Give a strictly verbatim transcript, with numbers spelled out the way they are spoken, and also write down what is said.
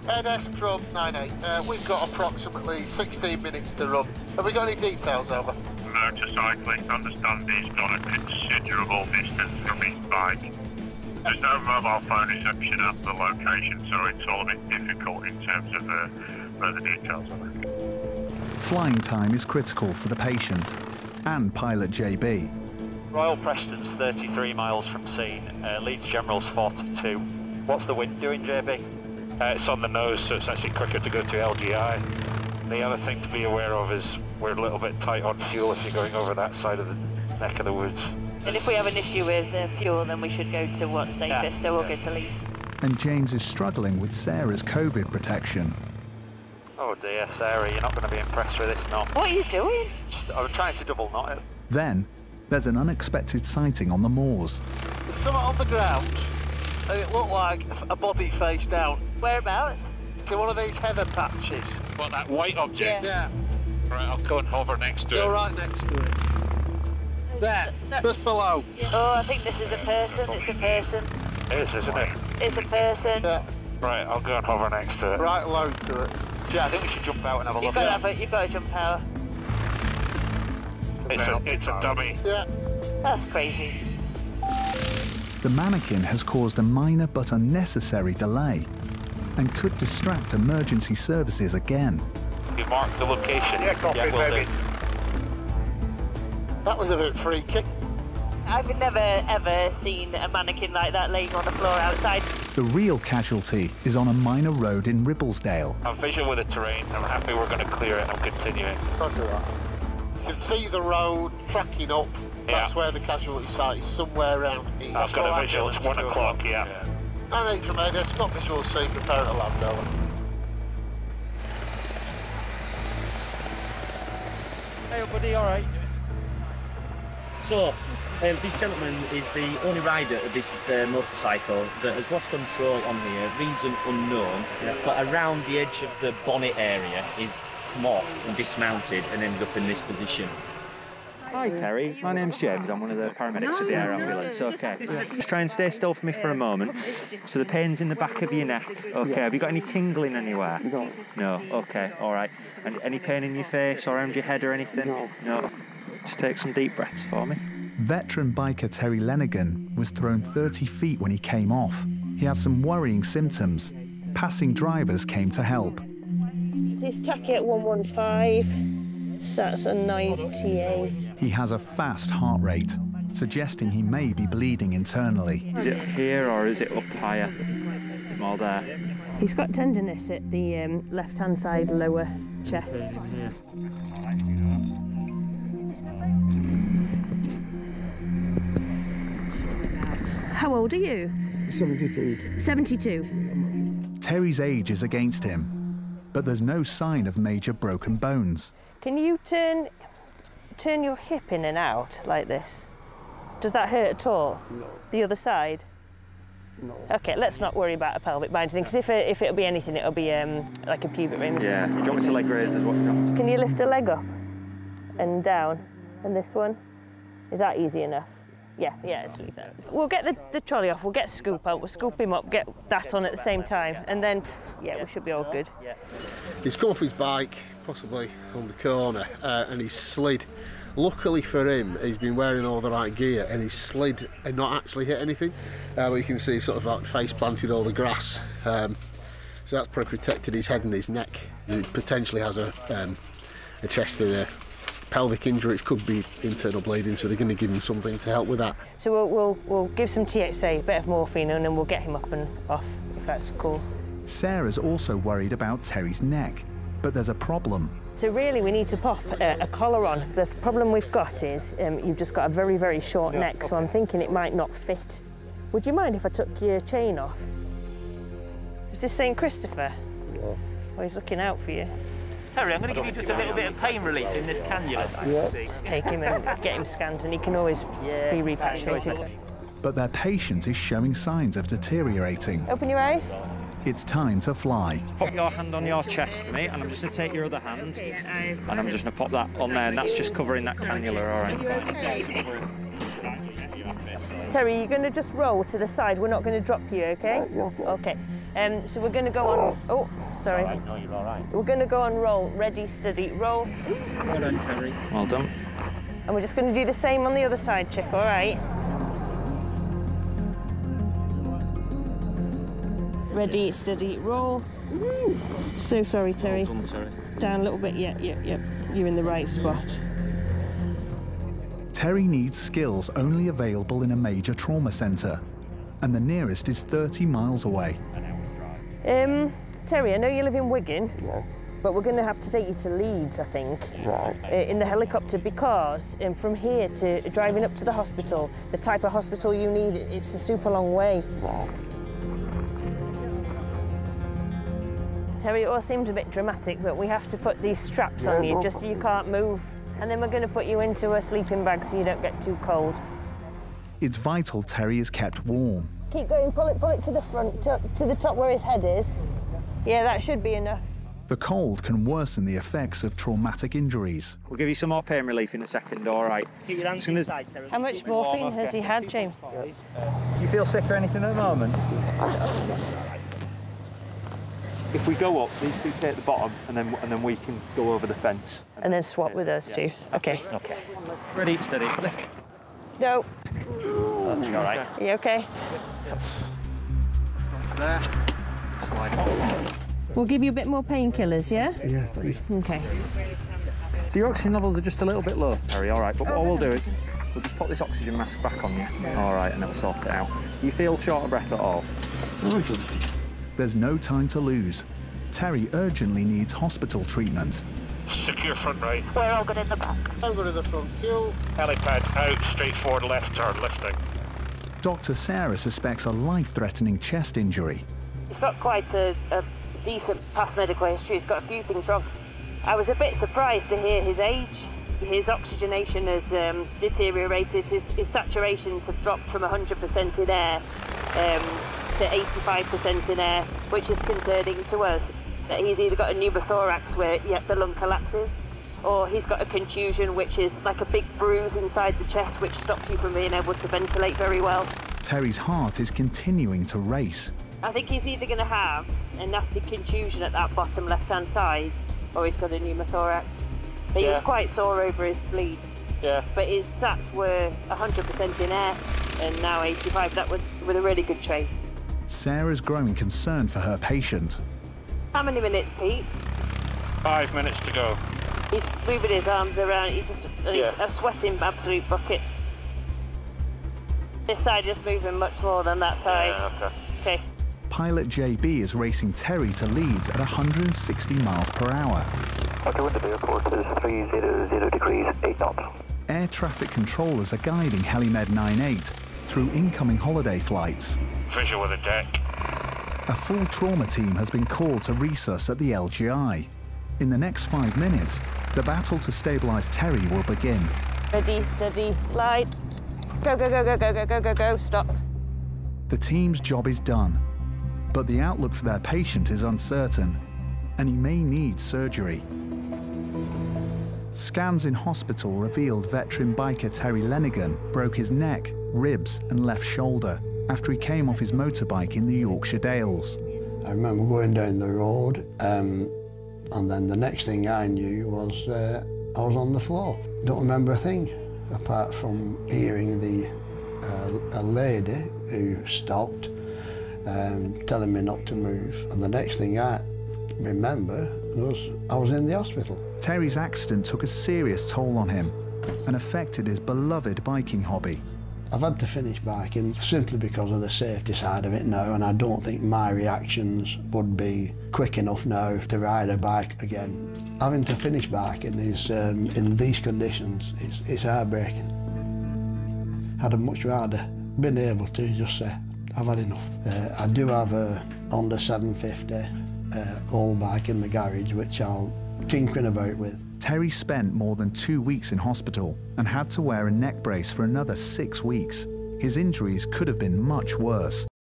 Air desk from nine eight. Uh, we've got approximately sixteen minutes to run. Have we got any details, over? Motorcyclist, understand he's gone a considerable distance from his bike. There's no mobile phone reception at the location, so it's all a bit difficult in terms of uh, further details of it. Flying time is critical for the patient and pilot J B. Royal Preston's thirty-three miles from scene, uh, Leeds General's forty-two. What's the wind doing, J B? Uh, it's on the nose, so it's actually quicker to go to L G I. The other thing to be aware of is we're a little bit tight on fuel if you're going over that side of the neck of the woods. And if we have an issue with uh, fuel, then we should go to what's safest, yeah, so we'll yeah. go to Leeds. And James is struggling with Sarah's COVID protection. Oh dear, Sarah, you're not going to be impressed with this knot. What are you doing? Just, I was trying to double knot it. Then, there's an unexpected sighting on the moors. There's something on the ground, and it looked like a body face down. Whereabouts? To one of these heather patches. What, that white object? Yeah. Right, I'll go and hover next to Go it. right next to it. There, That- just below. Oh, I think this is a person. It's a person. It is, isn't it? It's a person. Yeah, Right, I'll go and hover next to it. right low to it. Yeah, I think we should jump out and have a You've look. got, to at have a, you've got to jump out. It's a, it's a dummy. Yeah. That's crazy. The mannequin has caused a minor but unnecessary delay and could distract emergency services again. You mark the location. Yeah, copy, yeah, will baby. do. That was a bit freaky. I've never ever seen a mannequin like that laying on the floor outside. The real casualty is on a minor road in Ribblesdale. I'm visual with the terrain. I'm happy we're going to clear it. I'm continuing. Roger that. You can see the road tracking up. That's Yeah. where the casualty site is, somewhere around here. I've got a visual. It's one o'clock, yeah. nine eight from Air got visual C, prepare to land, over. Hey buddy, alright? So, um, this gentleman is the only rider of this uh, motorcycle that has lost control on here, reason unknown, yeah. But around the edge of the bonnet area is come off and dismounted and ended up in this position. Hi Terry, my name's James, I'm one of the paramedics of the air ambulance, okay. Just try and stay still for me for a moment. So the pain's in the back of your neck, okay, have you got any tingling anywhere? No. No, okay, alright. And any pain in your face or around your head or anything? No. No. Just take some deep breaths for me. Veteran biker Terry Lenigan was thrown thirty feet when he came off. He had some worrying symptoms. Passing drivers came to help. This tacky at one one five, sats at ninety-eight. He has a fast heart rate, suggesting he may be bleeding internally. Is it here or is it up higher? Is it more there? He's got tenderness at the um, left-hand side lower chest. Yeah. How old are you? seventy-two. seventy-two. Terry's age is against him, but there's no sign of major broken bones. Can you turn turn your hip in and out like this? Does that hurt at all? No. The other side? No. Okay, let's not worry about a pelvic bind thing, because if, it, if it'll be anything, it'll be um, like a pubic ring. Yeah. Do you want me to leg raise as what? Can you lift a leg up and down? And this one? Is that easy enough? Yeah, yeah, let's leave that. We'll get the, the trolley off, we'll get Scoop out, we'll scoop him up, get that on at the same time, and then, yeah, we should be all good. He's come off his bike, possibly on the corner, uh, and he's slid. Luckily for him, he's been wearing all the right gear, and he's slid and not actually hit anything. Uh, but you can see sort of like face planted all the grass. Um, so that's probably protected his head and his neck. He potentially has a, um, a chest and a pelvic injury, which could be internal bleeding, so they're going to give him something to help with that. So we'll, we'll, we'll give some T X A, a bit of morphine, and then we'll get him up and off, if that's cool. Sarah's also worried about Terry's neck, but there's a problem. So really we need to pop a, a collar on. The problem we've got is um, you've just got a very, very short yeah, neck, okay. So I'm thinking it might not fit. Would you mind if I took your chain off? Is this Saint Christopher? Yeah. Oh, he's looking out for you. Terry, I'm going to give you just a little bit of pain relief in this cannula. Yeah. Just take him and get him scanned, and he can always yeah, be repatriated. But their patient is showing signs of deteriorating. Open your eyes. It's time to fly. Put your hand on your chest for me, and I'm just going to take your other hand, and I'm just going to pop that on there, and that's just covering that cannula, all right? Terry, you're going to just roll to the side. We're not going to drop you, OK? Yeah, yeah. OK. Um, so we're going to go on. Oh, sorry. All right, no, you're all right. We're going to go on roll. Ready, steady, roll. Well done, Terry. Well done. And we're just going to do the same on the other side, Chick. All right. Ready, steady, roll. So sorry, Terry. Well done, Terry. Down a little bit. Yeah, yeah, yeah. You're in the right spot. Terry needs skills only available in a major trauma centre, and the nearest is thirty miles away. Um, Terry, I know you live in Wigan, Yeah. but we're going to have to take you to Leeds, I think, Right. uh, in the helicopter, because um, from here to driving up to the hospital, the type of hospital you need, it's a super long way. Right. Terry, it all seems a bit dramatic, but we have to put these straps on Yeah, you no just so you can't move. And then we're going to put you into a sleeping bag so you don't get too cold. It's vital Terry is kept warm. Keep going, pull it, pull it to the front, to, to the top where his head is. Yeah, that should be enough. The cold can worsen the effects of traumatic injuries. We'll give you some more pain relief in a second, all right? Keep your hands As soon as- inside, Terry. How much Keep it warm, morphine has okay. he had, James? You feel sick or anything at the moment? If we go up, these two take the bottom, and then and then we can go over the fence. And then swap with us two. Okay. Okay. Ready, steady, lift. Go. You all right? Are you okay? There. Slide. We'll give you a bit more painkillers, yeah? Yeah, please. Okay. So your oxygen levels are just a little bit low, Terry, all right, but what we'll do is we'll just put this oxygen mask back on you, all right, and then we'll sort it out. Do you feel short of breath at all? There's no time to lose. Terry urgently needs hospital treatment. Secure front right. We're all good in the back. I'm going to the front. Fuel. Helipad out, straight forward left turn, lifting. Doctor Sarah suspects a life-threatening chest injury. He's got quite a, a decent past medical history. He's got a few things wrong. I was a bit surprised to hear his age. His oxygenation has um, deteriorated. His, his saturations have dropped from one hundred percent in air um, to eighty-five percent in air, which is concerning to us. That he's either got a pneumothorax where yeah, the lung collapses, or he's got a contusion, which is like a big bruise inside the chest, which stops you from being able to ventilate very well. Terry's heart is continuing to race. I think he's either going to have a nasty contusion at that bottom left-hand side, or he's got a pneumothorax. But he was Yeah. quite sore over his spleen. Yeah. But his sats were one hundred percent in air, and now eighty-five. That was with a really good chase. Sarah's growing concern for her patient. How many minutes, Pete? Five minutes to go. He's moving his arms around. He just he's Yeah. uh, sweating absolute buckets. This side is moving much more than that side. Yeah, okay. Okay. Pilot J B is racing Terry to Leeds at one hundred sixty miles per hour. Roger, wind at the airport is three hundred degrees, eight knots. Air traffic controllers are guiding Helimed ninety-eight through incoming holiday flights. Visual with a deck. A full trauma team has been called to resus at the L G I. In the next five minutes, the battle to stabilise Terry will begin. Ready, steady, slide. Go, go, go, go, go, go, go, go, go. Stop. The team's job is done, but the outlook for their patient is uncertain, and he may need surgery. Scans in hospital revealed veteran biker Terry Lenigan broke his neck, ribs and left shoulder after he came off his motorbike in the Yorkshire Dales. I remember going down the road, um, and then the next thing I knew was uh, I was on the floor. Don't remember a thing, apart from hearing the uh, a lady who stopped, um, telling me not to move. And the next thing I remember was I was in the hospital. Terry's accident took a serious toll on him and affected his beloved biking hobby. I've had to finish biking simply because of the safety side of it now, and I don't think my reactions would be quick enough now to ride a bike again. Having to finish biking is, um, in these conditions, it's, it's heartbreaking. I'd have much rather been able to just say, I've had enough. Uh, I do have a Honda seven fifty uh, old bike in my garage, which I'll tinkering about with. Terry spent more than two weeks in hospital and had to wear a neck brace for another six weeks. His injuries could have been much worse.